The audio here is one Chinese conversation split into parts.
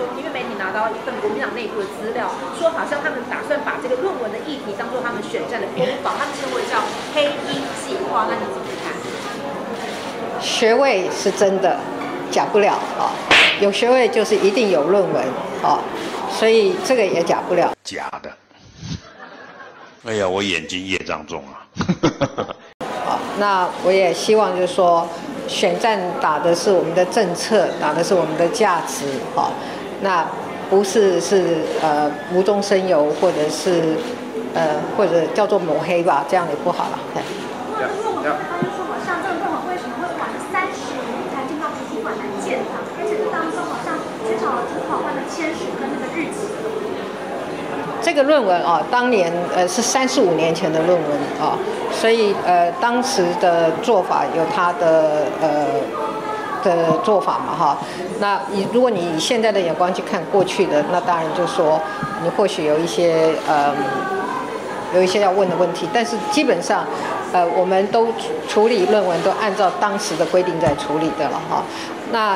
说，因为媒体拿到一份国民党内部的资料，说好像他们打算把这个论文的议题当做他们选战的攻防，他们称为叫黑鹰计划，那你怎么看？ 学位是真的，假不了啊。有学位就是一定有论文啊，所以这个也假不了。 假的。哎呀，我眼睛业障重啊。 好，那我也希望就是说，选战打的是我们的政策，打的是我们的价值，好，那不是无中生有，或者是或者叫做抹黑吧，这样也不好了。 他就说好像这个论文为什么会晚30年才进到图书馆来建档，而且这当中好像缺少了主考官的签署跟那个日期。 这个论文啊，当年是35年前的论文啊，所以当时的做法有它的做法嘛哈。那如果你以现在的眼光去看过去的，那当然就说你或许有一些要问的问题，但是基本上我们都处理论文都按照当时的规定在处理的了哈。那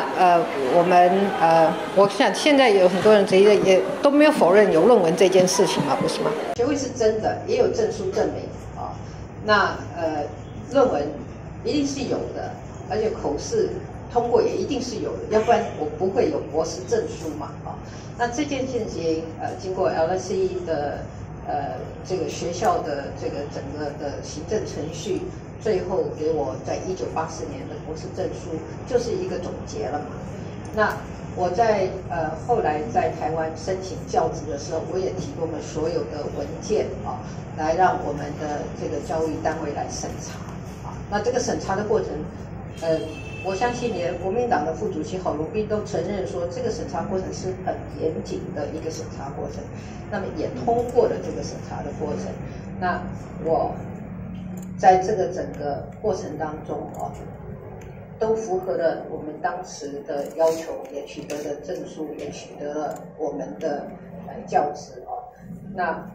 我想现在有很多人也都没有否认有论文这件事情嘛，不是吗？学位是真的，也有证书证明啊。那论文一定是有的，而且口试通过也一定是有的，要不然我不会有博士证书嘛啊。那这件事情经过 LSE 的这个学校的这个整个的行政程序。最后给我在1984年的博士证书就是一个总结了嘛。那我在后来在台湾申请教职的时候，我也提供了所有的文件啊，来让我们的这个教育单位来审查啊。那这个审查的过程，我相信连国民党的副主席郝龙斌都承认说，这个审查过程是很严谨的一个审查过程，那么也通过了这个审查的过程。那我在这个整个过程当中都符合了我们当时的要求，也取得了证书，也取得了我们的教职那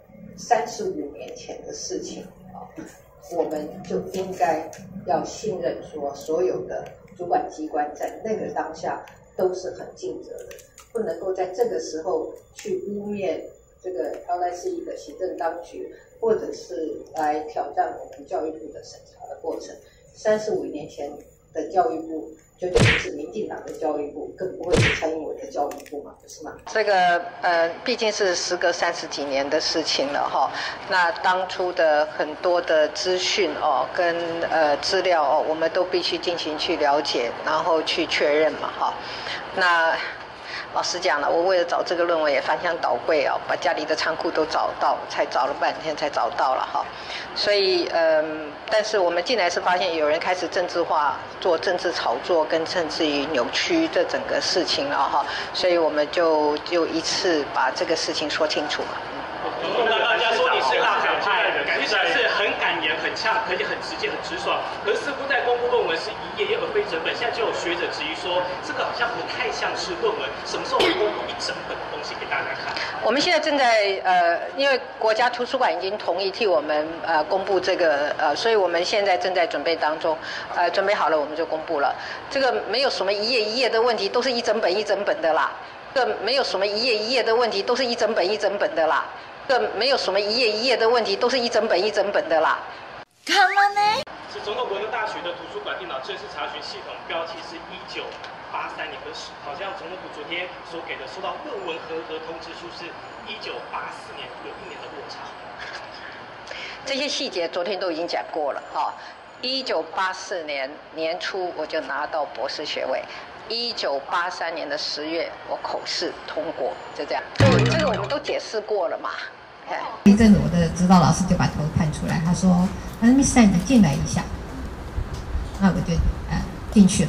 35年前的事情我们就应该要信任说，所有的主管机关在那个当下都是很尽责的，不能够在这个时候去污蔑这个 LSE 的行政当局，或者是来挑战我们教育部的审查的过程。35年前的教育部绝对不是民进党的教育部，更不会是蔡英文的教育部嘛，不是吗？这个毕竟是时隔30几年的事情了哈。那当初的很多的资讯跟资料我们都必须进行去了解，然后去确认嘛哈。那老实讲了，我为了找这个论文也翻箱倒柜把家里的仓库都找到，才找了半天才找到了哈。所以但是我们进来是发现有人开始政治化，做政治炒作，跟甚至于扭曲这整个事情了哈。所以我们就一次把这个事情说清楚嘛。 大家说你是大反派的，感觉起来是很敢言、很呛，而且很直接、很直爽。可是似乎在公布论文是一页页而非整本，现在就有学者质疑说，这个好像不太像是论文。什么时候会公布一整本的东西给大家看？ 我们现在正在因为国家图书馆已经同意替我们公布这个所以我们现在正在准备当中，准备好了我们就公布了。这个没有什么一页一页的问题，都是一整本一整本的啦。这个没有什么一页一页的问题，都是一整本一整本的啦。这没有什么一页一页的问题，都是一整本一整本的啦。 干嘛呢？ 是总统国的大学的图书馆电脑正式查询系统标题是1983年，可是好像总统府昨天所给的收到论文合格通知书是1984年，有1年的落差。 这些细节昨天都已经讲过了哈。1984年年初我就拿到博士学位。1983年的10月，我口试通过，就这样。这个我们都解释过了嘛。 一阵子，我的指导老师就把头探出来，他说：“Miss Tsai，你进来一下。”那我就进去了。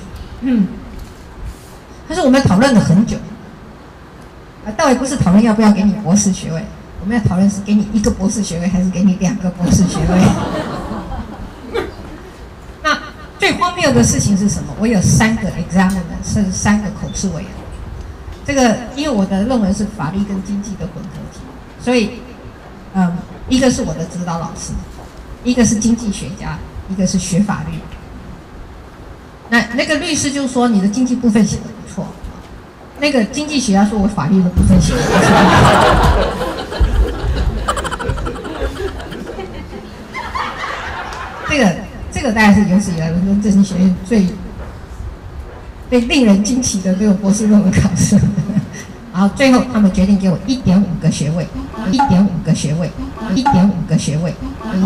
他说我们讨论了很久，倒也不是讨论要不要给你博士学位，我们要讨论是给你1个博士学位还是给你2个博士学位。最荒谬的事情是什么？我有3个 examiner， 是3个口试委员。这个因为我的论文是法律跟经济的混合体，所以一个是我的指导老师，一个是经济学家，一个是学法律。那个律师就说你的经济部分写得不错， 那个经济学家说我法律的部分写的不错。这个大概是有史以来伦敦政经学院最令人惊奇的这个博士论文考试。然后最后他们决定给我1.5个学位，1.5个学位，1.5个学位。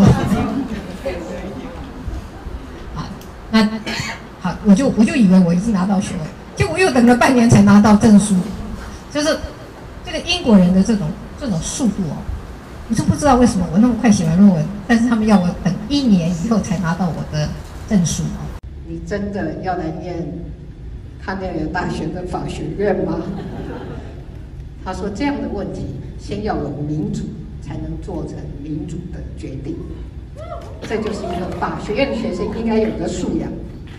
好，那好，我就以为我已经拿到学位，结果我又等了半年才拿到证书。就是这个英国人的这种速度哦，我就不知道为什么我那么快写完论文，但是他们要我等1年以后才拿到我的证书哦。 你真的要来念康奈尔大学的法学院吗？他说这样的问题，先要有民主，才能做成民主的决定。这就是一个法学院的学生应该有的素养。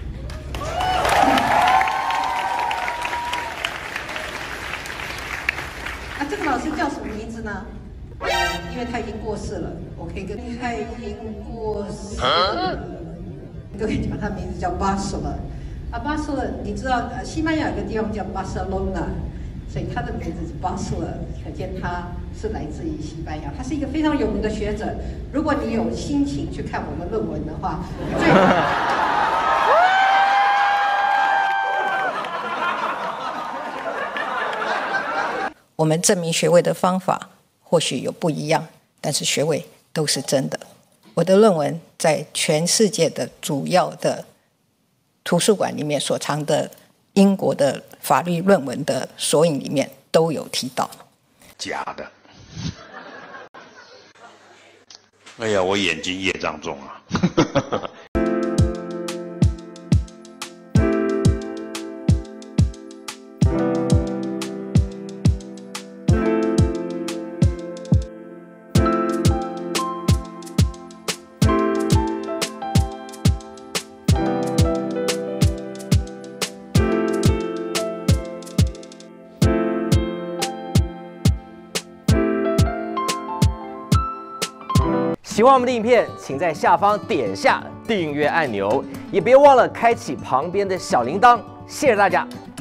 啊，这个老师叫什么名字呢？因为他已经过世了，我可以跟他已经过世了。各位讲，他名字叫巴塞勒。啊，巴塞勒，你知道西班牙有个地方叫巴塞隆纳，所以他的名字是巴塞勒，可见他是来自于西班牙。他是一个非常有名的学者。如果你有心情去看我的论文的话，我们证明学位的方法或许有不一样，但是学位都是真的。我的论文在全世界的主要的图书馆里面所藏的英国的法律论文的索引里面都有提到。 假的。哎呀，我眼睛业障重啊。 喜欢我们的影片，请在下方点下订阅按钮，也别忘了开启旁边的小铃铛。谢谢大家。